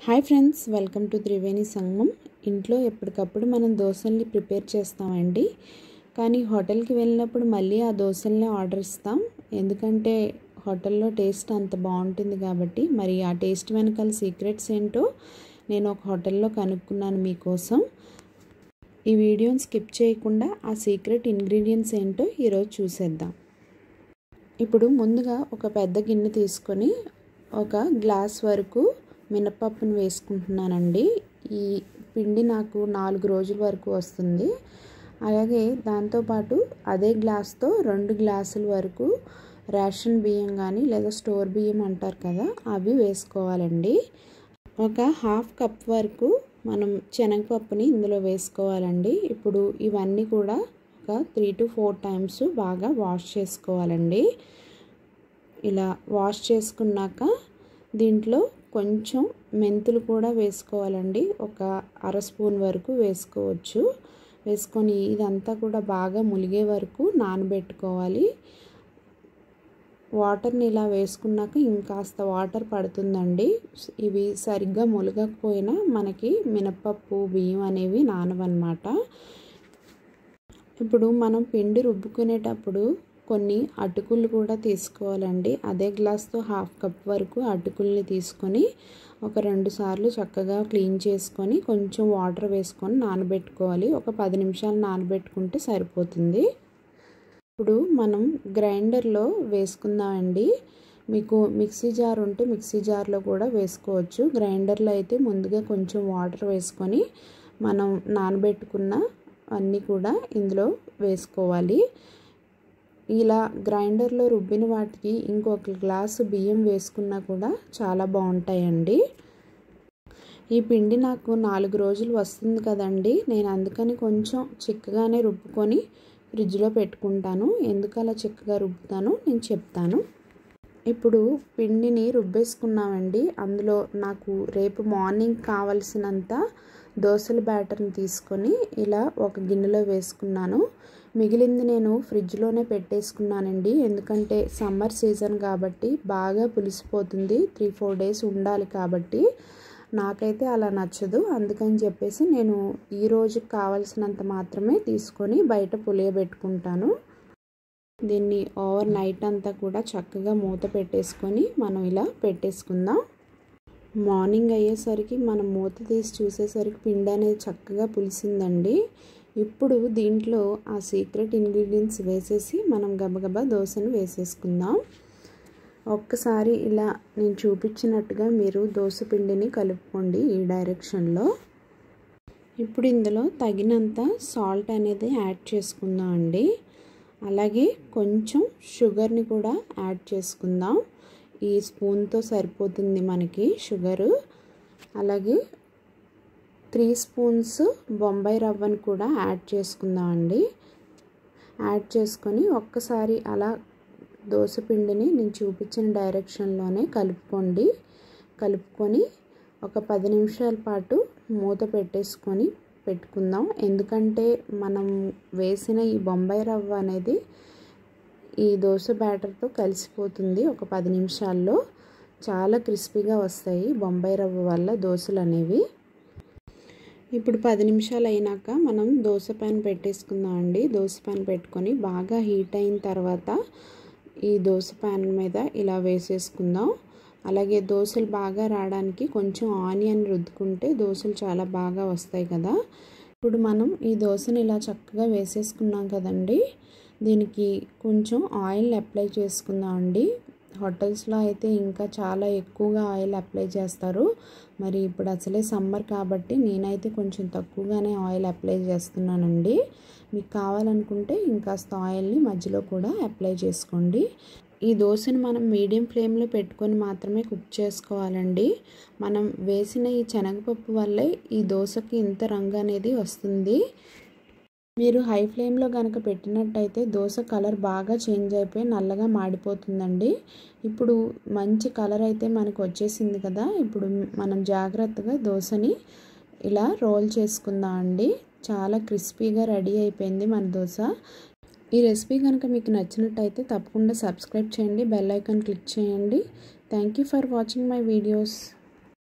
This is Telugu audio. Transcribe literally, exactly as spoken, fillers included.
Hi friends, welcome to Triveni Sangamam. ఇంట్లో ఎప్పటికప్పుడు మనం దోశల్ని ప్రిపేర్ చేస్తామండి. కానీ హోటల్కి వెళ్ళినప్పుడు మళ్ళీ ఆ దోశల్ని ఆర్డర్ ఇస్తాం. ఎందుకంటే హోటల్లో టేస్ట్ అంత బాగుంటుంది కాబట్టి. మరి ఆ టేస్ట్ వెనకాల సీక్రెట్స్ ఏంటో నేను ఒక హోటల్లో కనుక్కున్నాను మీకోసం. ఈ వీడియోని స్కిప్ చేయకుండా ఆ సీక్రెట్ ఇంగ్రీడియంట్స్ ఏంటో ఈరోజు చూసేద్దాం. ఇప్పుడు ముందుగా ఒక పెద్ద గిన్నె తీసుకొని ఒక గ్లాస్ వరకు మినపప్పును వేసుకుంటున్నానండి. ఈ పిండి నాకు నాలుగు రోజుల వరకు వస్తుంది. అలాగే దాంతోపాటు అదే గ్లాస్తో రెండు గ్లాసుల వరకు రేషన్ బియ్యం కానీ లేదా స్టోర్ బియ్యం అంటారు కదా, అవి వేసుకోవాలండి. ఒక హాఫ్ కప్ వరకు మనం శనగపప్పుని ఇందులో వేసుకోవాలండి. ఇప్పుడు ఇవన్నీ కూడా ఒక త్రీ టు ఫోర్ టైమ్స్ బాగా వాష్ చేసుకోవాలండి. ఇలా వాష్ చేసుకున్నాక దీంట్లో కొంచెం మెంతులు కూడా వేసుకోవాలండి. ఒక అర స్పూన్ వరకు వేసుకోవచ్చు. వేసుకొని ఇదంతా కూడా బాగా ములిగే వరకు నానబెట్టుకోవాలి. వాటర్ని ఇలా వేసుకున్నాక ఇంకాస్త వాటర్ పడుతుందండి. ఇవి సరిగ్గా ములగకపోయినా మనకి మినపప్పు బియ్యం అనేవి నానవన్నమాట. ఇప్పుడు మనం పిండి రుబ్బుకునేటప్పుడు కొన్ని అటుకులు కూడా తీసుకోవాలండి. అదే గ్లాస్తో హాఫ్ కప్ వరకు అటుకుల్ని తీసుకొని ఒక రెండు సార్లు చక్కగా క్లీన్ చేసుకొని కొంచెం వాటర్ వేసుకొని నానబెట్టుకోవాలి. ఒక పది నిమిషాలు నానబెట్టుకుంటే సరిపోతుంది. ఇప్పుడు మనం గ్రైండర్లో వేసుకుందామండి. మీకు మిక్సీ జార్ ఉంటే మిక్సీ జార్లో కూడా వేసుకోవచ్చు. గ్రైండర్లో అయితే ముందుగా కొంచెం వాటర్ వేసుకొని మనం నానబెట్టుకున్న అన్నీ కూడా ఇందులో వేసుకోవాలి. ఇలా గ్రైండర్లో రుబ్బిన వాటికి ఇంకొక గ్లాసు బియ్యం వేసుకున్నా కూడా చాలా బాగుంటాయండి. ఈ పిండి నాకు నాలుగు రోజులు వస్తుంది కదండి, నేను అందుకని కొంచెం చిక్కగానే రుబ్బుకొని ఫ్రిడ్జ్లో పెట్టుకుంటాను. ఎందుకు అలా చిక్కగా రుబ్బుతానో నేను చెప్తాను. ఇప్పుడు పిండిని రుబ్బేసుకున్నామండి. అందులో నాకు రేపు మార్నింగ్ కావలసినంత దోశల బ్యాటర్ని తీసుకొని ఇలా ఒక గిన్నెలో వేసుకున్నాను. మిగిలింది నేను ఫ్రిడ్జ్లోనే పెట్టేసుకున్నానండి. ఎందుకంటే సమ్మర్ సీజన్ కాబట్టి బాగా పులిసిపోతుంది. త్రీ ఫోర్ డేస్ ఉండాలి కాబట్టి నాకైతే అలా నచ్చదు. అందుకని చెప్పేసి నేను ఈ రోజుకి కావాల్సినంత మాత్రమే తీసుకొని బయట పులియబెట్టుకుంటాను. దీన్ని ఓవర్ నైట్ అంతా కూడా చక్కగా మూత పెట్టేసుకొని మనం ఇలా పెట్టేసుకుందాం. మార్నింగ్ అయ్యేసరికి మనం మూత తీసి చూసేసరికి పిండి అనేది చక్కగా పులిసిందండి. ఇప్పుడు దీంట్లో ఆ సీక్రెట్ ఇంగ్రీడియంట్స్ వేసేసి మనం గబగబా దోశను వేసేసుకుందాం. ఒక్కసారి ఇలా నేను చూపించినట్టుగా మీరు దోశ పిండిని కలుపుకోండి ఈ డైరెక్షన్లో. ఇప్పుడు ఇందులో తగినంత సాల్ట్ అనేది యాడ్ చేసుకుందాం అండి. అలాగే కొంచెం షుగర్ని కూడా యాడ్ చేసుకుందాం. ఈ స్పూన్తో సరిపోతుంది మనకి షుగరు. అలాగే త్రీ స్పూన్స్ బొంబాయి రవ్వను కూడా యాడ్ చేసుకుందాం అండి. యాడ్ చేసుకొని ఒక్కసారి అలా దోశ పిండిని నేను చూపించిన డైరెక్షన్లోనే కలుపుకోండి. కలుపుకొని ఒక పది నిమిషాల పాటు మూత పెట్టేసుకొని పెట్టుకుందాం. ఎందుకంటే మనం వేసిన ఈ బొంబాయి రవ్వ అనేది ఈ దోశ బ్యాటర్తో కలిసిపోతుంది. ఒక పది నిమిషాల్లో చాలా క్రిస్పీగా వస్తాయి బొంబాయి రవ్వ వల్ల దోశలు అనేవి. ఇప్పుడు పది నిమిషాలు అయినాక మనం దోశ ప్యాన్ పెట్టేసుకుందాం అండి. దోశ ప్యాన్ పెట్టుకొని బాగా హీట్ అయిన తర్వాత ఈ దోశ ప్యాన్ మీద ఇలా వేసేసుకుందాం. అలాగే దోశలు బాగా రావడానికి కొంచెం ఆనియన్ రుద్దుకుంటే దోశలు చాలా బాగా వస్తాయి కదా. ఇప్పుడు మనం ఈ దోశని ఇలా చక్కగా వేసేసుకున్నాం కదండి. దీనికి కొంచెం ఆయిల్ అప్లై చేసుకుందాం అండి. హోటల్స్లో అయితే ఇంకా చాలా ఎక్కువగా ఆయిల్ అప్లై చేస్తారు. మరి ఇప్పుడు అసలే సమ్మర్ కాబట్టి నేనైతే కొంచెం తక్కువగానే ఆయిల్ అప్లై చేస్తున్నానండి. మీకు కావాలనుకుంటే ఇంకాస్త ఆయిల్ని మధ్యలో కూడా అప్లై చేసుకోండి. ఈ దోశని మనం మీడియం ఫ్లేమ్లో పెట్టుకొని మాత్రమే కుక్ చేసుకోవాలండి. మనం వేసిన ఈ శనగపప్పు వల్లే ఈ దోశకి ఇంత రంగు అనేది వస్తుంది. మీరు హై ఫ్లేమ్లో కనుక పెట్టినట్టయితే దోశ కలర్ బాగా చేంజ్ అయిపోయి నల్లగా మాడిపోతుందండి. ఇప్పుడు మంచి కలర్ అయితే మనకు వచ్చేసింది కదా. ఇప్పుడు మనం జాగ్రత్తగా దోశని ఇలా రోల్ చేసుకుందాం అండి. చాలా క్రిస్పీగా రెడీ అయిపోయింది మన దోశ. ఈ రెసిపీ కనుక మీకు నచ్చినట్టయితే తప్పకుండా సబ్స్క్రైబ్ చేయండి, బెల్ ఐకాన్ క్లిక్ చేయండి. Thank you for watching my videos.